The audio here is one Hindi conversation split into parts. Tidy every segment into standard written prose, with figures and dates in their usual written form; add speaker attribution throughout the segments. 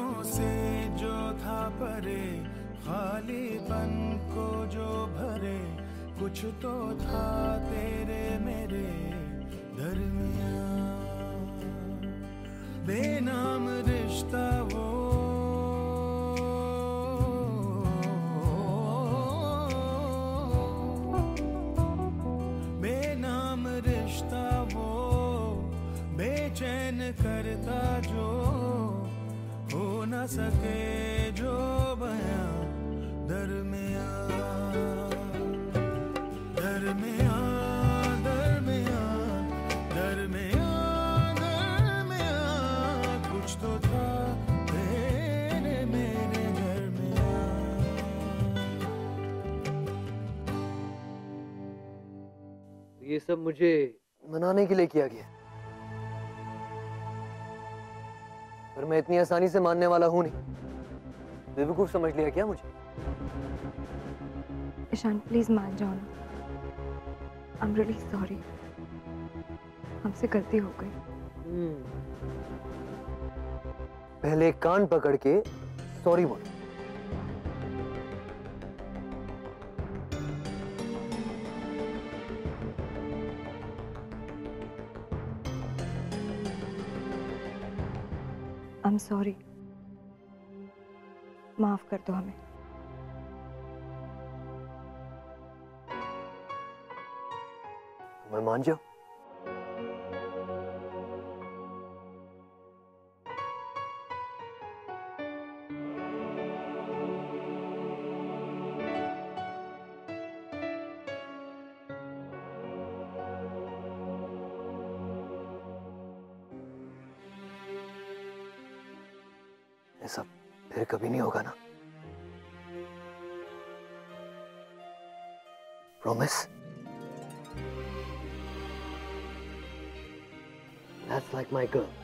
Speaker 1: सपनों से जो था परे, खालीपन को जो भरे, कुछ तो था तेरे मेरे दरमियां। बेनाम रिश्ता वो, बेनाम रिश्ता वो, बेचैन करता जो, हो न सके जो बयां दरमियां, दरमियां, दरमियां, दरमियां, दरमियां, कुछ तो था तेरे मेरे दरमियां।
Speaker 2: ये सब मुझे मनाने के लिए किया गया, पर मैं इतनी आसानी से मानने वाला हूं नहीं। बेवकूफ समझ लिया क्या मुझे?
Speaker 3: ईशान प्लीज मान जाओ ना। आई एम रियली सॉरी, हमसे गलती हो गई।
Speaker 2: पहले कान पकड़ के सॉरी बोल।
Speaker 3: आई एम सॉरी, माफ कर दो हमें।
Speaker 2: मैं मान जाऊं? ये सब फिर कभी नहीं होगा ना? Promise? That's like my girl.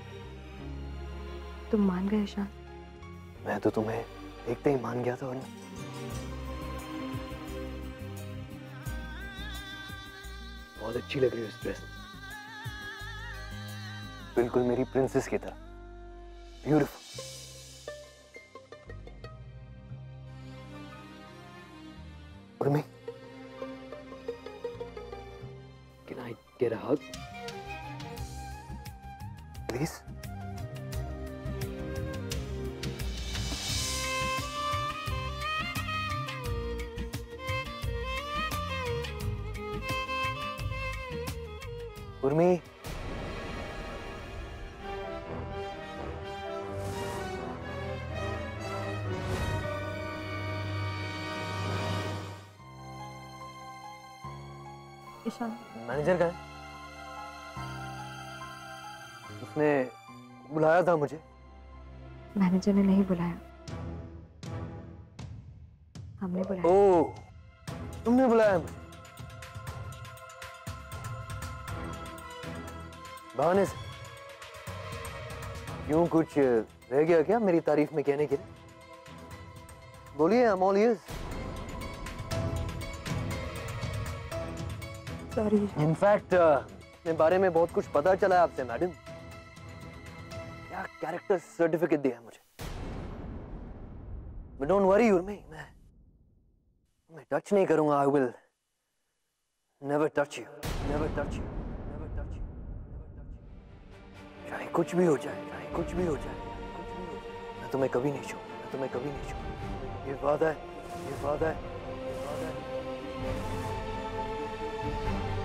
Speaker 3: तुम मान गए ईशान?
Speaker 2: मैं तो तुम्हें देखते ही मान गया था। वरना बहुत अच्छी लग रही है इस ड्रेस में, बिल्कुल मेरी प्रिंसेस की तरह। Beautiful. Urmi, can I get a hug? Please? Urmi,
Speaker 3: Ishan
Speaker 2: manager का है? उसने बुलाया था मुझे।
Speaker 3: मैनेजर ने नहीं बुलाया, हमने बुलाया।
Speaker 2: ओह, तुमने बुलाया मुझे? बहाने से? क्यों, कुछ रह गया क्या मेरी तारीफ में कहने के लिए? बोलिए, I'm all ears.
Speaker 3: Sorry.
Speaker 2: In fact अपने बारे में बहुत कुछ पता चला है आपसे मैडम। क्या कैरेक्टर सर्टिफिकेट दिया है मुझे। But don't worry उर्मी, मैं टच नहीं करूंगा। I will never touch you, never touch you, never touch you, never touch you. चाहे कुछ भी हो जाए, चाहे कुछ भी हो जाए, कुछ भी हो जाए, मैं तुम्हें कभी नहीं छूऊंगा, मैं तुम्हें कभी नहीं छूऊंगा। ये वादा है, ये वादा है, ये वादा है।